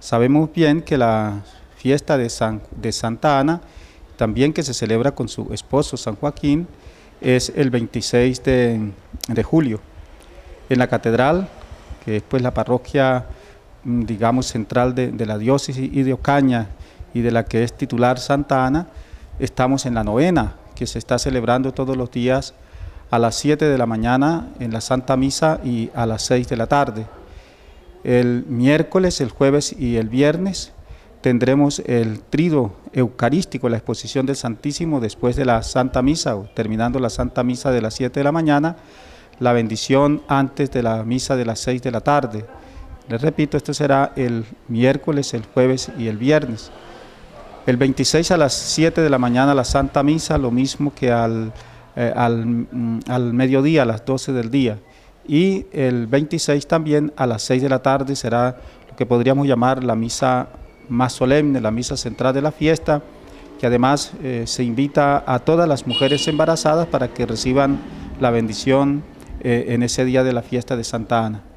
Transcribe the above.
Sabemos bien que la fiesta de Santa Ana, también que se celebra con su esposo San Joaquín, es el 26 de julio. En la catedral, que es pues la parroquia, digamos, central de la diócesis y de Ocaña y de la que es titular Santa Ana, estamos en la novena, que se está celebrando todos los días a las 7 de la mañana en la Santa Misa y a las 6 de la tarde. El miércoles, el jueves y el viernes tendremos el trido eucarístico, la exposición del Santísimo después de la Santa Misa, o terminando la Santa Misa de las 7 de la mañana, la bendición antes de la misa de las 6 de la tarde. Les repito, esto será el miércoles, el jueves y el viernes. El 26 a las 7 de la mañana la Santa Misa, lo mismo que al mediodía, a las 12 del día. Y el 26 también a las 6 de la tarde será lo que podríamos llamar la misa más solemne, la misa central de la fiesta, que además se invita a todas las mujeres embarazadas para que reciban la bendición en ese día de la fiesta de Santa Ana.